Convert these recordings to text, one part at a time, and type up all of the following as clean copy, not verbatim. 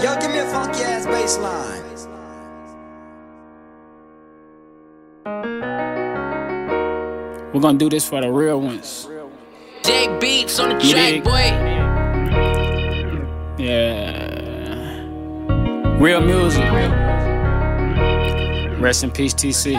Yo, give me a funky ass bass line. We're gonna do this for the real ones. J Beats on the track, boy. Yeah. Real music. Rest in peace, TeeCee.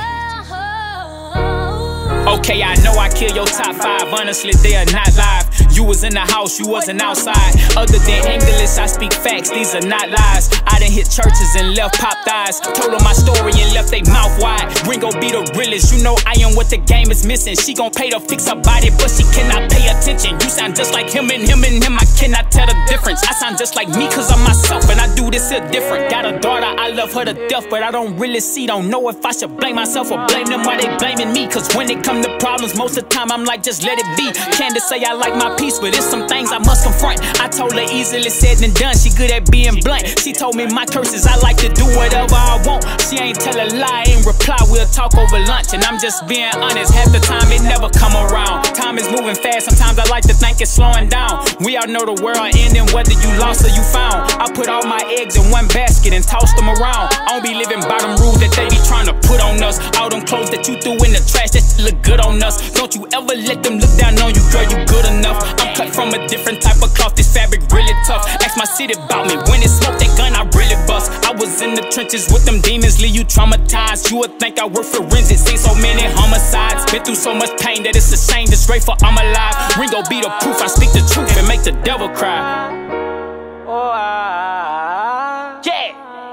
Okay, I know I kill your top 5. Honestly, they are not live. You was in the house, you wasn't outside. Other than English, I speak facts, these are not lies. I done hit churches and left pop thighs. Told her my story and left they mouth wide. Ringo be the realest, you know I am what the game is missing. She gon' pay to fix her body, but she cannot pay attention. You sound just like him and him and him, I cannot tell the difference. I sound just like me cause I'm myself and I do this here different. Got a daughter, I love her to death, but I don't really see, don't know if I should blame myself or blame them while they blaming me. Cause when it come to problems, most of the time I'm like, just let it be. Candace say I like my peace, but it's some things I must confront. I told her easily said than done, she good at being blunt. She told me my curses, I like to do whatever I want. She ain't tell a lie, ain't reply, we'll talk over lunch. And I'm just being honest, half the time it never come around. Time is moving fast, sometimes I like to think it's slowing down. We all know the world ending, whether you lost or you found. I put all my eggs in one basket and toss them around. I don't be living by them rules that they be trying to put on us. All them clothes that you threw in the trash, that look good on us. Don't you ever let them look down on you, girl, you good enough. I'm cut from a different type of cloth, this fabric really tough. Ask my city about me, when it smoke that gun I really bust. I was in the trenches with them demons, leave you traumatized. You would think I work for forensics, seen so many homicides. Been through so much pain that it's a shame, just grateful I'm alive. Ringo be the proof, I speak the truth and make the devil cry. Oh, yeah.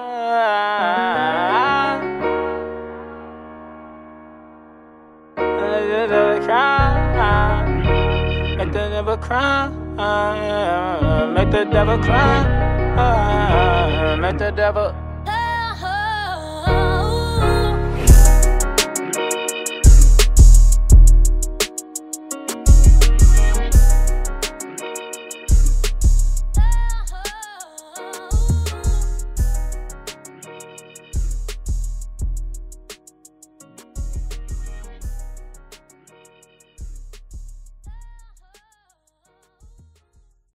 Make the devil cry, make the devil cry, make the devil.